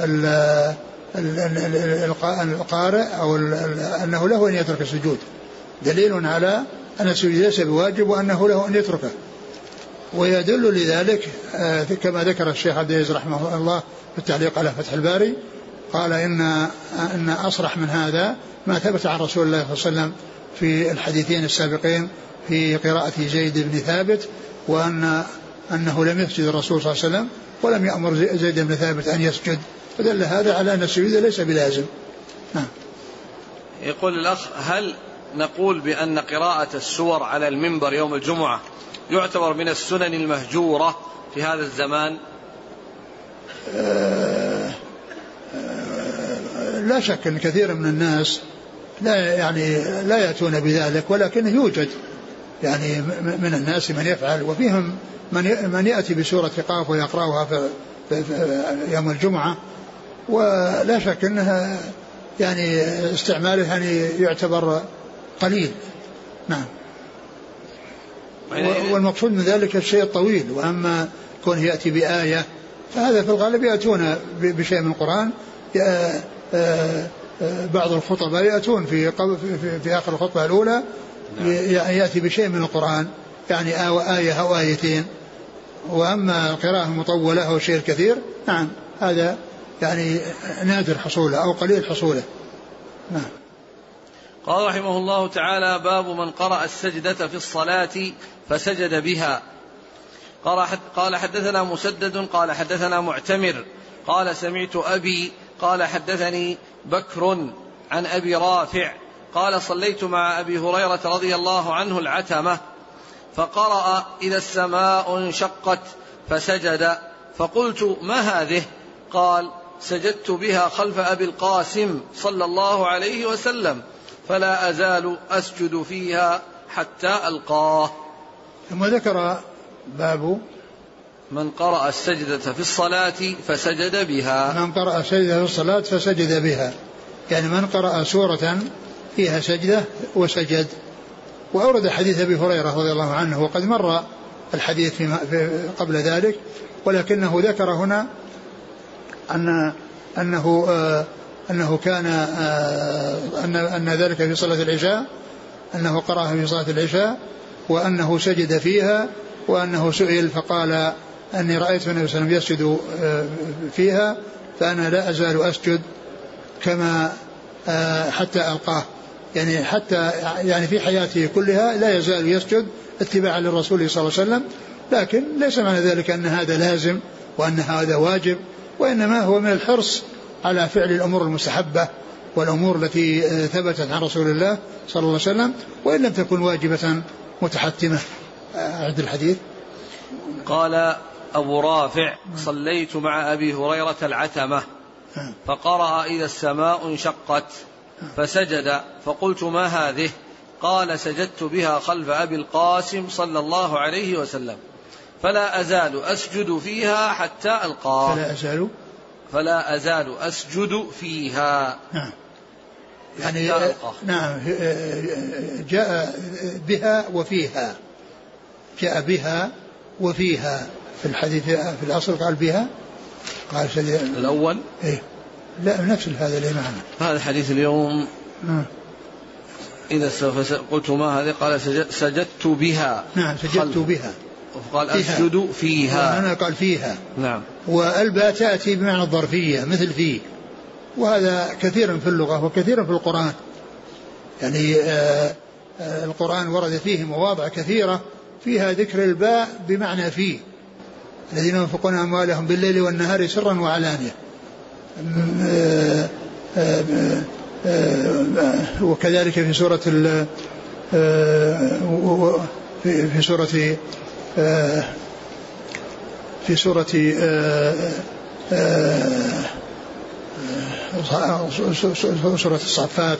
القارئ أو أنه له أن يترك السجود، دليل على أن السجود ليس بواجب وأنه له أن يتركه. ويدل لذلك كما ذكر الشيخ عبد العزيز رحمه الله في التعليق على فتح الباري، قال إن أصرح من هذا ما ثبت عن رسول الله صلى الله عليه وسلم في الحديثين السابقين في قراءة زيد بن ثابت، وأنه لم يسجد الرسول صلى الله عليه وسلم ولم يأمر زيد بن ثابت أن يسجد، فدل هذا على أن السجود ليس بلازم. يقول الأخ هل نقول بأن قراءة السور على المنبر يوم الجمعة يعتبر من السنن المهجورة في هذا الزمان؟ لا شك أن كثير من الناس لا يأتون بذلك، ولكن يوجد يعني من الناس من يفعل، وفيهم من يأتي بسورة قاف ويقرأها في يوم الجمعة، ولا شك أنها يعني استعماله يعني يعتبر قليل. نعم. والمقصود من ذلك الشيء الطويل، وأما كون يأتي بآية فهذا في الغالب يأتون بشيء من القرآن. بعض الخطباء يأتون في آخر الخطبة الأولى يأتي بشيء من القرآن يعني آية أو آيتين، وأما القراءة المطولة أو الشيء الكثير نعم هذا يعني نادر حصوله أو قليل حصوله. نعم. قال رحمه الله تعالى باب من قرأ السجدة في الصلاة فسجد بها. قال حدثنا مسدد قال حدثنا معتمر قال سمعت أبي قال حدثني بكر عن أبي رافع قال صليت مع أبي هريرة رضي الله عنه العتمة فقرأ إذا السماء انشقت فسجد، فقلت ما هذه؟ قال سجدت بها خلف أبي القاسم صلى الله عليه وسلم فلا أزال أسجد فيها حتى ألقاه. ثم ذكر باب من قرأ السجدة في الصلاة فسجد بها. من قرأ السجدة في الصلاة فسجد بها، يعني من قرأ سورة فيها سجدة وسجد. وأورد حديث أبي هريرة رضي الله عنه، وقد مر الحديث قبل ذلك، ولكنه ذكر هنا أنه كان أن ذلك في صلاة العشاء، أنه قرأها في صلاة العشاء وأنه سجد فيها، وأنه سئل فقال أني رأيت النبي صلى الله عليه وسلم يسجد فيها فأنا لا أزال أسجد كما حتى ألقاه، يعني حتى يعني في حياته كلها لا يزال يسجد اتباعا للرسول صلى الله عليه وسلم. لكن ليس معنى ذلك أن هذا لازم وأن هذا واجب، وإنما هو من الحرص على فعل الأمور المستحبة والأمور التي ثبتت عن رسول الله صلى الله عليه وسلم، وإن لم تكن واجبة متحتمة. أعد الحديث. قال أبو رافع: صليت مع أبي هريرة العتمة فقرأ إذا السماء انشقت فسجد، فقلت: ما هذه؟ قال: سجدت بها خلف أبي القاسم صلى الله عليه وسلم، فلا أزال أسجد فيها حتى ألقاه. فلا أزال أسجد فيها. نعم. يعني نعم، جاء بها وفيها، جاء بها وفيها في الحديث. في الأصل قال بها، قال الأول إيه؟ لا، نفس هذا اللي معنا هذا الحديث اليوم. إذا قلت ما هذه؟ قال: سجدت بها. نعم، سجدت بها. وقال: أسجد فيها. أنا قال فيها. نعم. والباء تأتي بمعنى الظرفية مثل فيه، وهذا كثير في اللغة وكثير في القرآن. يعني القرآن ورد فيه مواضع كثيرة فيها ذكر الباء بمعنى فيه، الذين ينفقون أموالهم بالليل والنهار سرا وعلانية. وكذلك في سورة في سورة الصافات: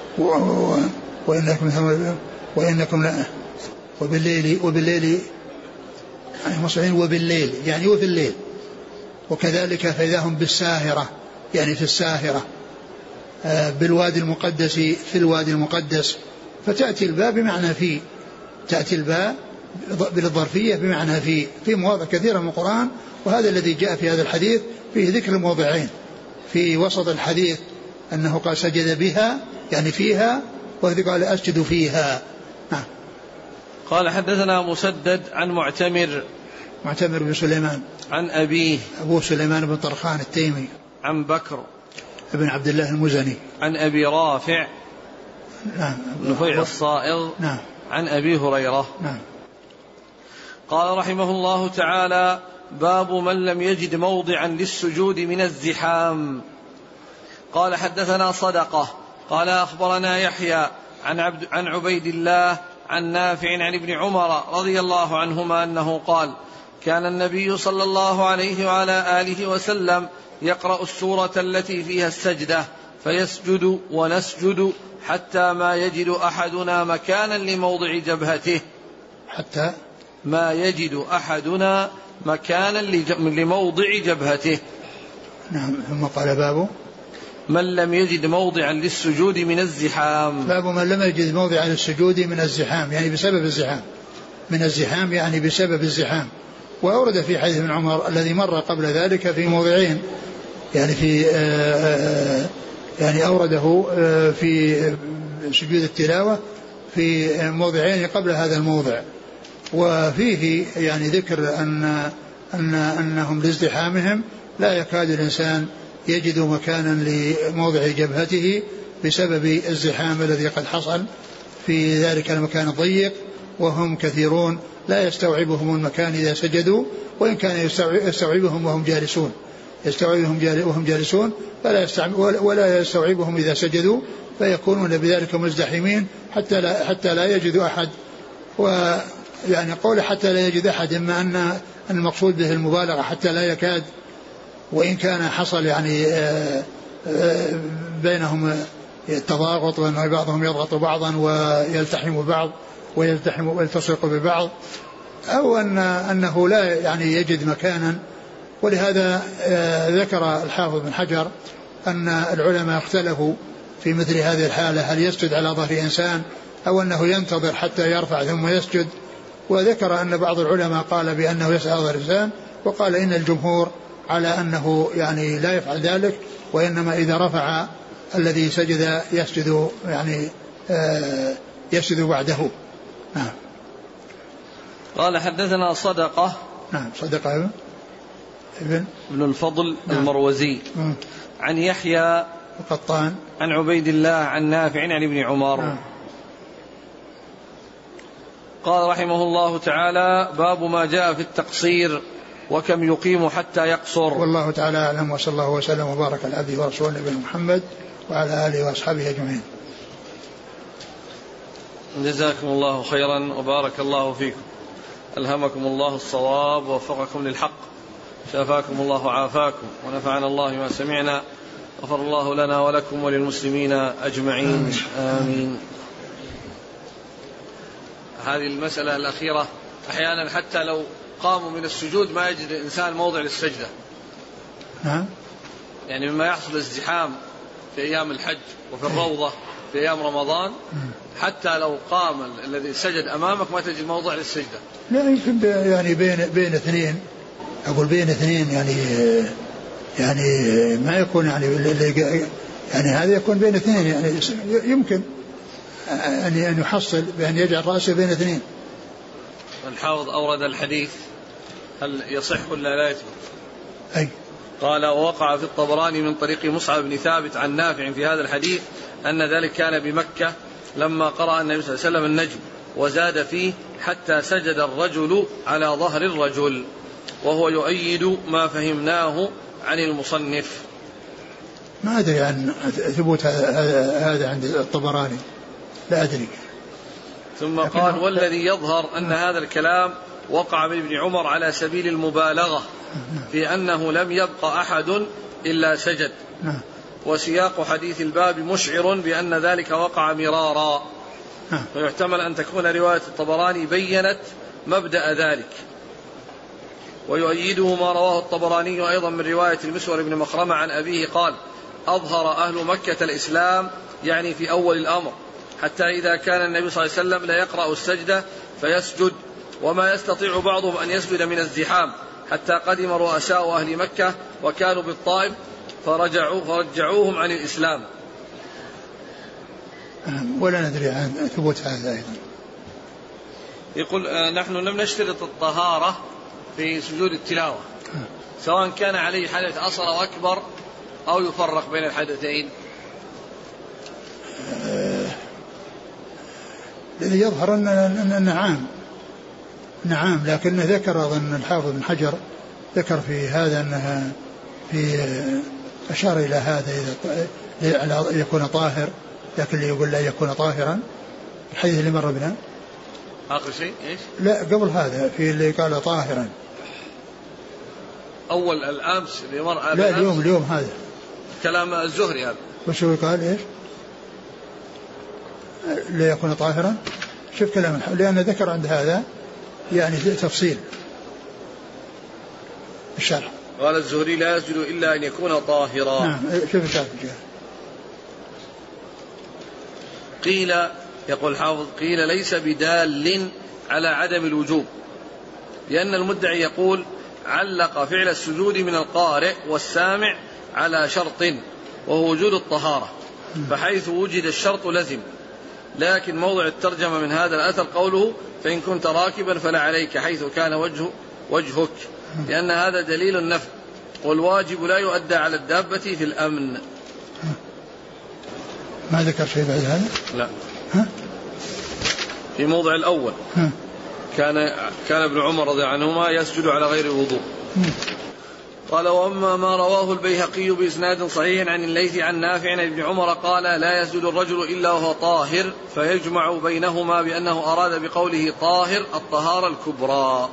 وإنكم لا وبالليل مصبحين وبالليل، يعني وفي الليل. وكذلك فإذا هم بالساهرة، يعني في الساهرة، بالوادي المقدس، في الوادي المقدس. فتأتي الباء بمعنى في، تأتي الباء بالظرفية بمعنى في مواضع كثيرة من القرآن. وهذا الذي جاء في هذا الحديث فيه ذكر الموضعين في وسط الحديث، أنه قال سجد بها يعني فيها، وهذا قال أسجد فيها. قال: حدثنا مسدد عن معتمر بن سليمان عن أبيه أبو سليمان بن طرخان التيمي عن بكر ابن عبد الله المزني عن أبي رافع نفيع الصائغ نعم عن أبي هريرة. نعم. قال رحمه الله تعالى: باب من لم يجد موضعا للسجود من الزحام. قال: حدثنا صدقة قال: أخبرنا يحيى عن عبيد الله عن نافع عن ابن عمر رضي الله عنهما أنه قال: كان النبي صلى الله عليه وعلى آله وسلم يقرأ السورة التي فيها السجدة فيسجد ونسجد حتى ما يجد أحدنا مكانا لموضع جبهته، حتى ما يجد أحدنا مكانا لموضع جبهته. نعم. ثم قال: باب من لم يجد موضعا للسجود من الزحام. باب من لم يجد موضعا للسجود من الزحام، يعني بسبب الزحام، من الزحام يعني بسبب الزحام. وأورد في حديث ابن عمر الذي مر قبل ذلك في موضعين، يعني في يعني أورده في سجود التلاوة في موضعين قبل هذا الموضع. وفيه يعني ذكر أنهم لازدحامهم لا يكاد الإنسان يجد مكانا لموضع جبهته بسبب الزحام الذي قد حصل في ذلك المكان الضيق، وهم كثيرون لا يستوعبهم المكان إذا سجدوا، وإن كان يستوعبهم وهم جالسون، يستوعبهم وهم جالسون ولا يستوعبهم إذا سجدوا، فيكونون بذلك مزدحمين حتى لا يجد أحد. ويعني قول حتى لا يجد أحد، إما أن المقصود به المبالغة حتى لا يكاد، وإن كان حصل يعني بينهم التضاغط، وأن بعضهم يضغط بعضا ويلتحم بعض ويلتصق ببعض، أو أنه لا يعني يجد مكانا. ولهذا ذكر الحافظ بن حجر أن العلماء اختلفوا في مثل هذه الحالة، هل يسجد على ظهر إنسان أو أنه ينتظر حتى يرفع ثم يسجد. وذكر أن بعض العلماء قال بأنه يسجد على ظهر إنسان، وقال إن الجمهور على أنه يعني لا يفعل ذلك، وإنما إذا رفع الذي سجد يسجد يعني يسجد بعده. نعم. قال حدثنا صدقة. نعم صدقة ابن الفضل. نعم. المروزي. عن يحيى القطان عن عبيد الله عن نافع عن ابن عمر. نعم. قال رحمه الله تعالى: باب ما جاء في التقصير وكم يقيم حتى يقصر. والله تعالى أعلم، وصلى الله وسلم وبارك على عبده ورسوله نبينا محمد وعلى آله وأصحابه أجمعين. جزاكم الله خيرا وبارك الله فيكم، ألهمكم الله الصواب ووفقكم للحق، شافاكم الله وعافاكم، ونفعنا الله ما سمعنا، غفر الله لنا ولكم وللمسلمين أجمعين. آمين. هذه المسألة الأخيرة أحيانا حتى لو قاموا من السجود ما يجد الإنسان موضع للسجدة. يعني مما يحصل ازدحام في أيام الحج وفي الروضة في أيام رمضان، حتى لو قام الذي سجد أمامك ما تجد موضع للسجدة. لا يمكن يعني بين اثنين، أقول بين اثنين يعني ما يكون يعني هذا يكون بين اثنين، يعني يمكن أن يحصل بأن يجعل رأسه بين اثنين. الحافظ أورد الحديث، هل يصح ولا لا يثبت؟ أي. قال: ووقع في الطبراني من طريق مصعب بن ثابت عن نافع في هذا الحديث أن ذلك كان بمكة لما قرأ النبي صلى الله عليه وسلم النجم، وزاد فيه: حتى سجد الرجل على ظهر الرجل، وهو يؤيد ما فهمناه عن المصنف. ما أدري عن ثبوت هذا عند الطبراني، لا أدري. ثم قال: والذي يظهر أن هذا الكلام وقع من ابن عمر على سبيل المبالغة في أنه لم يبق أحد إلا سجد. وسياق حديث الباب مشعر بأن ذلك وقع مرارا، فيحتمل أن تكون رواية الطبراني بيّنت مبدأ ذلك. ويؤيده ما رواه الطبراني أيضا من رواية المسور بن مخرمة عن أبيه قال: أظهر أهل مكة الإسلام، يعني في أول الأمر، حتى إذا كان النبي صلى الله عليه وسلم لا يقرأ السجدة فيسجد، وما يستطيع بعضهم أن يسجد من الزحام، حتى قدم رؤساء أهل مكة وكانوا بالطائف فرجعوهم عن الإسلام. ولا ندري عن ثبوت هذا أيضا. يقول: نحن لم نشترط الطهارة في سجود التلاوة، سواء كان عليه حدث أصغر أو أكبر أو يفرق بين الحدثين. الذي يظهر أن نعم، لكن ذكر أظن الحافظ بن حجر ذكر في هذا أنها في أشار إلى هذا إذا يكون طاهر، لكن اللي يقول لا يكون طاهرا الحديث اللي مر بنا آخر شيء إيش؟ لا قبل هذا في اللي قال طاهرا أول الأمس اللي مر. لا اليوم هذا كلام الزهري هذا. وش هو قال إيش؟ لا يكون طاهرا. شوف كلام لأن ذكر عند هذا يعني تفصيل الشرح. قال الزهري: لا يسجد إلا أن يكون طاهرا. نعم. شوف الشرح. قيل، يقول الحافظ: قيل ليس بدال على عدم الوجوب، لأن المدعي يقول: علق فعل السجود من القارئ والسامع على شرط وهو وجود الطهارة، فحيث وجد الشرط لزم. لكن موضع الترجمة من هذا الأثر قوله: فإن كنت راكبا فلا عليك، حيث كان وجهك، لأن هذا دليل النفي، والواجب لا يؤدى على الدابة في الأمن. ما ذكر شيء بعد هذا؟ لا. في موضع الأول كان ابن عمر رضي الله عنهما يسجد على غير الوضوء. قال: وأما ما رواه البيهقي بإسناد صحيح عن الليث عن نافع عن ابن عمر قال: لا يسجد الرجل إلا وهو طاهر، فيجمع بينهما بأنه أراد بقوله طاهر الطهارة الكبرى،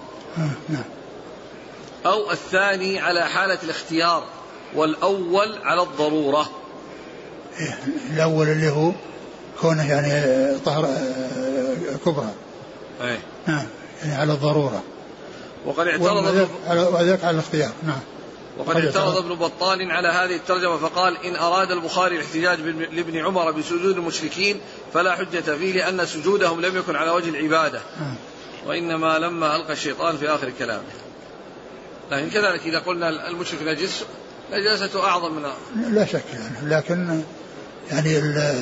أو الثاني على حالة الاختيار، والأول على الضرورة. الأول اللي هو كونه يعني طهارة كبرى. نعم. يعني على الضرورة. وقد اعترض وذلك على الاختيار. نعم. وقد اعترض ابن بطال على هذه الترجمة فقال: إن أراد البخاري الاحتجاج لابن عمر بسجود المشركين فلا حجة فيه، لأن سجودهم لم يكن على وجه العبادة، وإنما لما ألقى الشيطان في آخر كلامه. لكن كذلك إذا قلنا المشرك نجس نجاسته أعظم من لا شك يعني، لكن يعني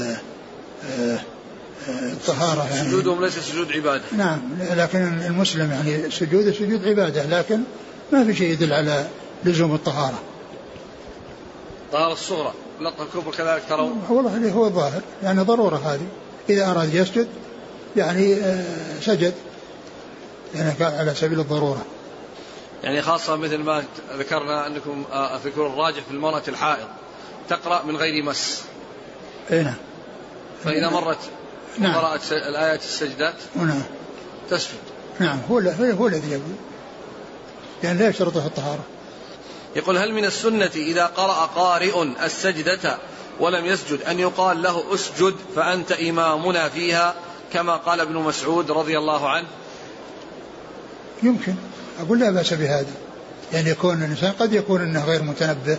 الطهارة يعني سجودهم ليس سجود عبادة. نعم، لكن المسلم يعني سجود عبادة، لكن ما في شيء يدل على لزوم الطهارة. طهارة الصغرى لطة الكبرى كذلك ترون. والله هو الظاهر يعني ضرورة هذه، إذا أراد يسجد يعني سجد، يعني على سبيل الضرورة. يعني خاصة مثل ما ذكرنا أنكم فكر الراجح في المرأة الحائض تقرأ من غير مس. نعم. فإذا مرت قرأت الآيات السجدات تسجد. نعم، هو الذي يقول يعني لا يشترطه الطهارة. يقول: هل من السنة إذا قرأ قارئ السجدة ولم يسجد أن يقال له اسجد فأنت إمامنا فيها، كما قال ابن مسعود رضي الله عنه؟ يمكن، أقول لا بأس بهذا، يعني يكون الإنسان قد يكون أنه غير متنبه،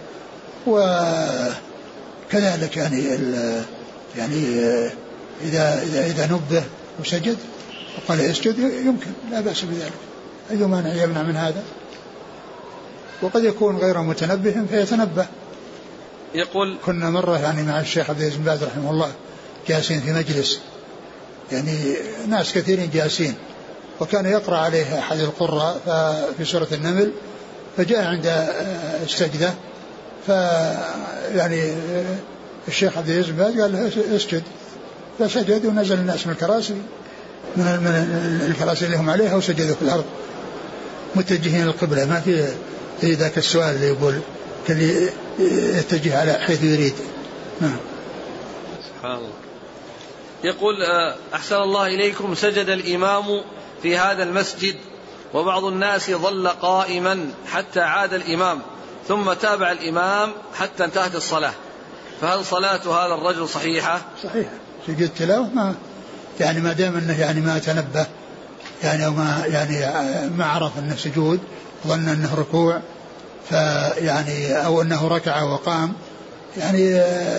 وكذلك يعني إذا نبه وسجد وقال اسجد يمكن، لا بأس بذلك، أي مانع يمنع من هذا؟ وقد يكون غير متنبه فيتنبه. يقول: كنا مرة يعني مع الشيخ عبد العزيز بن باز رحمه الله جالسين في مجلس، يعني ناس كثيرين جالسين، وكان يقرأ عليه أحد القراء في سورة النمل، فجاء عند السجدة يعني الشيخ عبد العزيز بن باز قال له اسجد، فسجد ونزل الناس من الكراسي من الكراسي اللي هم عليها وسجدوا في الأرض متجهين القبلة. ما في ذاك السؤال اللي يقول كان يتجه على حيث يريد. نعم. سبحان الله. يقول: أحسن الله إليكم، سجد الإمام في هذا المسجد وبعض الناس ظل قائما حتى عاد الإمام، ثم تابع الإمام حتى انتهت الصلاة، فهل صلاة هذا الرجل صحيحة؟ صحيحة. سجد التلاوة يعني ما دام أنه يعني ما تنبه يعني ما عرف أنه سجود، ظن أنه ركوع، فيعني أو أنه ركع وقام، يعني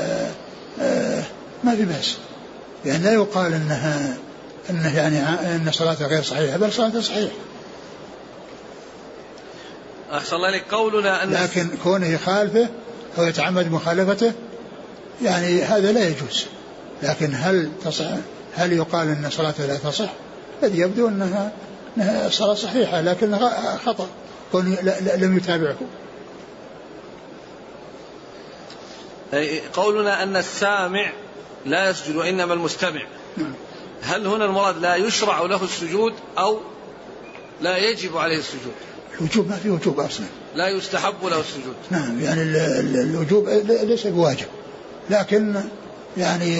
ما في بأس، يعني لا يقال أنه يعني أن صلاته غير صحيحة، بل صلاته صحيحة. أحسن الله لك. قولنا أن لكن كونه يخالفه أو يتعمد مخالفته يعني هذا لا يجوز. لكن هل يقال أن صلاته لا تصح؟ الذي يبدو أنها صلاة صحيحة، لكن خطأ كون لم يتابعه. قولنا أن السامع لا يسجد وإنما المستمع، هل هنا المراد لا يشرع له السجود أو لا يجب عليه السجود؟ الوجوب ما في وجوب أصلا، لا يستحب له السجود. نعم، يعني الوجوب ليس بواجب، لكن يعني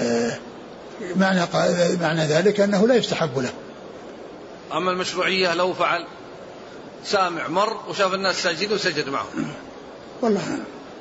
معنى ذلك أنه لا يستحب له. أما المشروعية لو فعل سامع مر وشاف الناس ساجدوا وسجد معهم، والله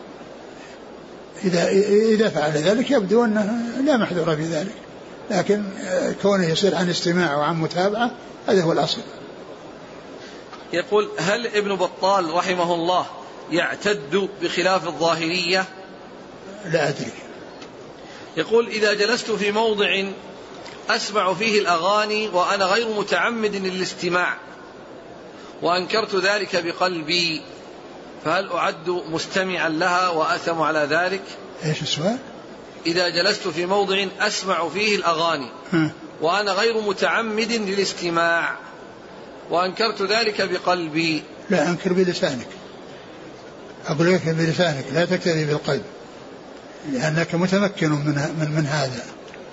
إذا فعل ذلك يبدو أنه لا محذور في ذلك، لكن كونه يصير عن استماع وعن متابعة هذا هو الأصل. يقول: هل ابن بطال رحمه الله يعتد بخلاف الظاهرية؟ لا أدري. يقول: إذا جلست في موضع أسمع فيه الأغاني وأنا غير متعمد للاستماع وأنكرت ذلك بقلبي، فهل أعد مستمعا لها وأثم على ذلك؟ إيش السؤال؟ إذا جلست في موضع أسمع فيه الأغاني وأنا غير متعمد للاستماع وأنكرت ذلك بقلبي. لا، أنكر بلسانك، أقول لك بلسانك، لا تكتفي بالقلب، لأنك متمكن من هذا.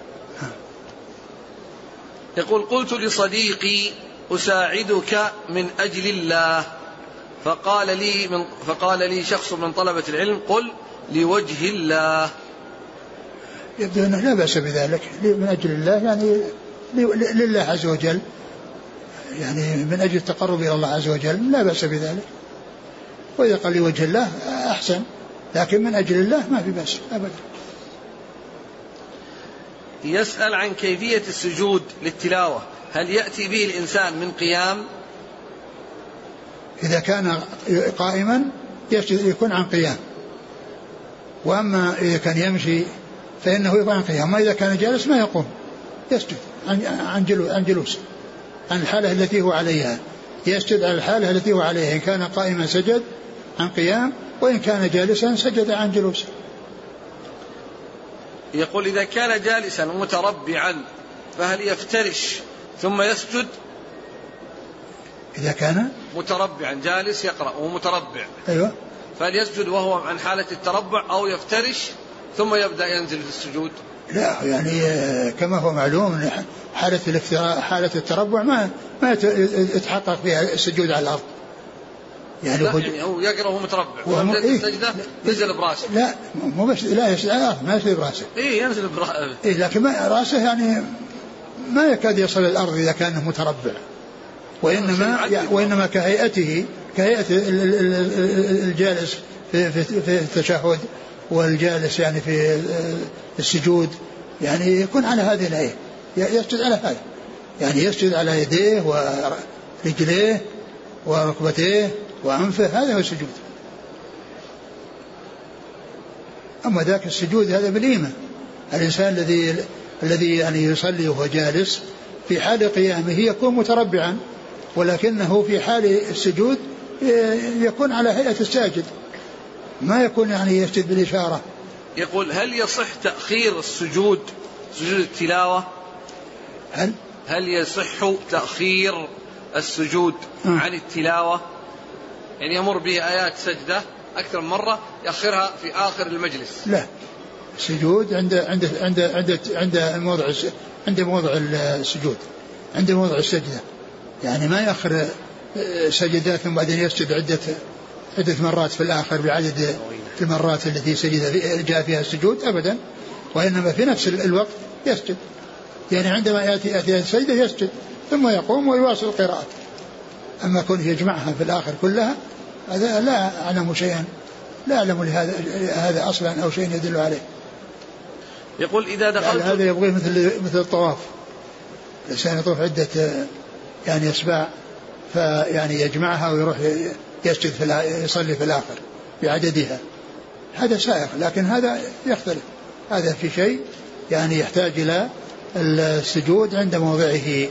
يقول: قلت لصديقي أساعدك من أجل الله، فقال لي شخص من طلبة العلم: قل لوجه الله. يبدو أنه لا بأس بذلك، من أجل الله يعني لله عز وجل، يعني من أجل التقرب إلى الله عز وجل لا بأس بذلك، وإذا قال لوجه الله أحسن، لكن من أجل الله ما في بأس أبدا. يسأل عن كيفية السجود للتلاوة، هل يأتي به الإنسان من قيام؟ إذا كان قائما يكون عن قيام، وأما إذا كان يمشي فإنه يكون عن قيام، أما إذا كان جالس ما يقوم، يسجد عن جلوس، عن الحالة التي هو عليها، يسجد على الحالة التي هو عليها. إن كان قائما سجد عن قيام، وإن كان جالسا سجد عن جلوس. يقول إذا كان جالسا متربعا فهل يفترش ثم يسجد؟ إذا كان متربعا جالس يقرأ ومتربع، أيوة، فهل يسجد وهو عن حالة التربع أو يفترش ثم يبدأ ينزل في السجود؟ لا، يعني كما هو معلوم حالة التربع ما يتحقق فيها السجود على الأرض. يعني هو يقرأ وهو متربع ويبدأ السجدة ينزل براسه. لا مو بس، لا يسجد على الأرض، ما ينزل براسه. ينزل براسه. لكن راسه يعني ما يكاد يصل الأرض إذا كان متربع، وإنما كهيئته، كهيئة الجالس في التشهد والجالس يعني في السجود، يعني يكون على هذه الهيئة، يسجد على هذا، يعني يسجد على يديه ورجليه وركبتيه وأنفه، هذا هو السجود. أما ذاك السجود هذا بالإيمان. الإنسان الذي يعني يصلي وهو جالس في حال قيامه يكون متربعا، ولكنه في حال السجود يكون على هيئة الساجد، ما يكون يعني يسجد بالإشارة. يقول هل يصح تأخير السجود، سجود التلاوة؟ هل يصح تأخير السجود عن التلاوة؟ يعني يمر به آيات سجدة أكثر من مرة يأخرها في آخر المجلس. لا، السجود عند موضع السجود، عند موضع السجدة، يعني ما يأخر سجدات ثم بعدين يسجد عدة مرات في الآخر بعدد المرات التي سجد جاء فيها السجود أبدا، وإنما في نفس الوقت يسجد. يعني عندما يأتي السجدة يسجد ثم يقوم ويواصل القراءة. أما كونه يجمعها في الآخر كلها هذا لا أعلم شيئا، لا أعلم هذا أصلا أو شيء يدل عليه. يقول إذا دخلت، هذا يبغي مثل الطواف، الإنسان يطوف عدة يعني أسباع، فيعني يجمعها ويروح يسجد يصلي في الآخر بعددها، هذا سائغ. لكن هذا يختلف، هذا في شيء يعني يحتاج إلى السجود عند موضعه.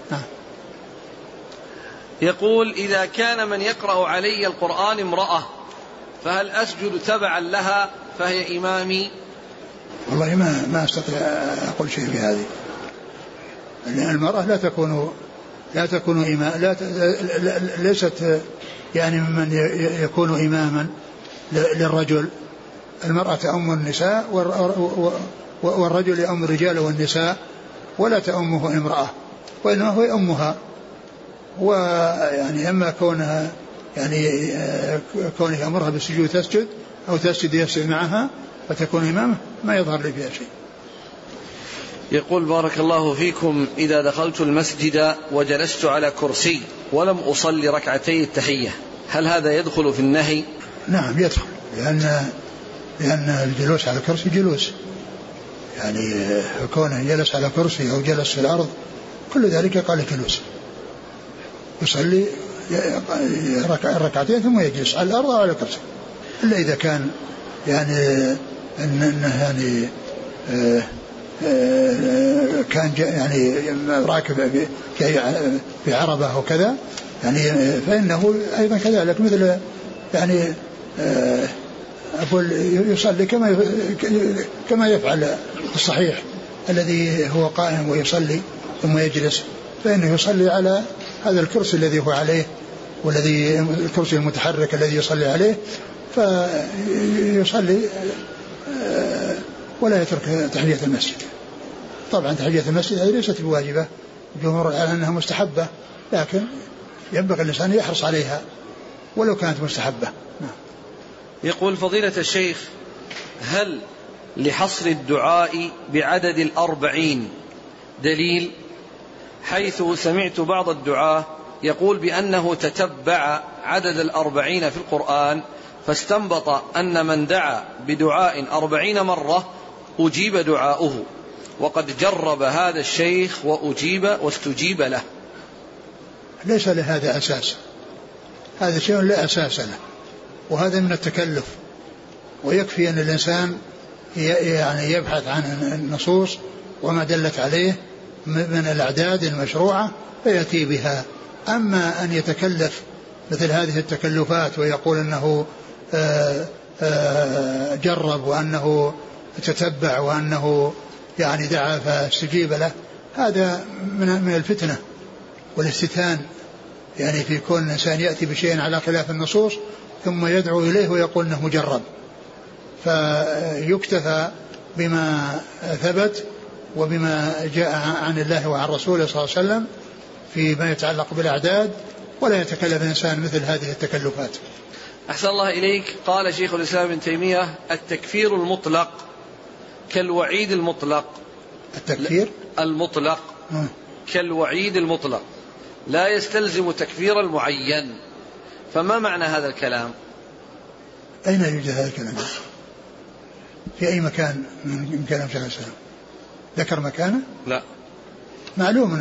يقول إذا كان من يقرأ علي القرآن امرأة فهل أسجد تبعا لها فهي إمامي؟ والله ما أستطيع أقول شيء في هذه، لأن المرأة لا تكون إمام، ليست يعني ممن يكون إماما للرجل. المرأة تأم النساء والرجل يأم الرجال والنساء، ولا تأمه امرأة، وإنما هو يأمها. ويعني أما كونها يعني كونه يأمرها بالسجود تسجد أو تسجد يسجد معها فتكون إمامة، ما يظهر لي فيها شيء. يقول بارك الله فيكم إذا دخلت المسجد وجلست على كرسي ولم أصلي ركعتي التحية هل هذا يدخل في النهي؟ نعم يدخل، لأن الجلوس على الكرسي جلوس، يعني كونه جلس على كرسي أو جلس في الأرض كل ذلك قال جلوس، يصلي الركعتين ثم يجلس على الأرض أو على الكرسي، إلا إذا كان يعني أنه يعني كان يعني راكب في عربة أو كذا يعني فإنه أيضا كذلك، مثل يعني أقول يصلي كما يفعل الصحيح الذي هو قائم ويصلي ثم يجلس، فإنه يصلي على هذا الكرسي الذي هو عليه، والذي الكرسي المتحرك الذي يصلي عليه، فيصلي ولا يترك تحية المسجد. طبعا تحية المسجد هذه ليست بواجبة، الجمهور على أنها مستحبة، لكن ينبغي الإنسان يحرص عليها ولو كانت مستحبة. يقول فضيلة الشيخ هل لحصر الدعاء بعدد 40 دليل؟ حيث سمعت بعض الدعاة يقول بأنه تتبع عدد 40 في القرآن فاستنبط أن من دعا بدعاء 40 مرة أجيب دعاؤه، وقد جرب هذا الشيخ وأجيب واستجيب له؟ ليس لهذا أساس، هذا شيء لا أساس له، وهذا من التكلف. ويكفي أن الإنسان يعني يبحث عن النصوص وما دلت عليه من الأعداد المشروعة فيأتي بها. أما أن يتكلف مثل هذه التكلفات ويقول أنه جرب وأنه تتبع وأنه يعني دعا فاستجيب له، هذا من الفتنة والاستتان، يعني في كون إنسان يأتي بشيء على خلاف النصوص ثم يدعو إليه ويقول أنه مجرب. فيكتفى بما ثبت وبما جاء عن الله وعن رسوله صلى الله عليه وسلم فيما يتعلق بالأعداد، ولا يتكلف الإنسان مثل هذه التكلفات. أحسن الله إليك. قال شيخ الإسلام ابن تيمية: التكفير المطلق كالوعيد المطلق. التكفير المطلق كالوعيد المطلق لا يستلزم تكفير المعين، فما معنى هذا الكلام؟ أين يوجد هذا الكلام؟ في أي مكان من كلام شيخ الإسلام؟ ذكر مكانه؟ لا. معلوم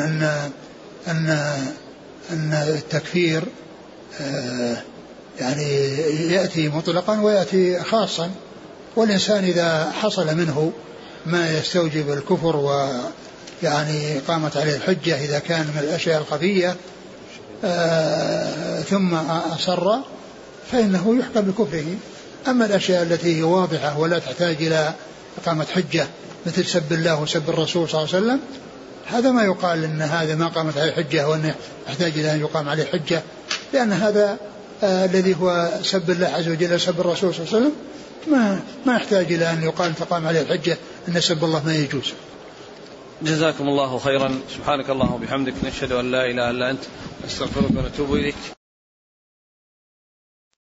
أن التكفير يعني يأتي مطلقا ويأتي خاصا، والإنسان إذا حصل منه ما يستوجب الكفر ويعني قامت عليه الحجة إذا كان من الأشياء الخفية ثم أصر فإنه يحكم بكفره. أما الأشياء التي هي واضحة ولا تحتاج إلى إقامة حجة مثل سب الله وسب الرسول صلى الله عليه وسلم، هذا ما يقال إن هذا ما قامت عليه حجة وأنه يحتاج إلى أن يقام عليه حجة، لأن هذا الذي هو سب الله عز وجل وسب الرسول صلى الله عليه وسلم ما يحتاج إلى أن يقال تقام عليه الحجة أن سب الله ما يجوز. جزاكم الله خيرا. سبحانك اللهم وبحمدك، نشهد أن لا إله إلا أنت، نستغفرك ونتوب إليك.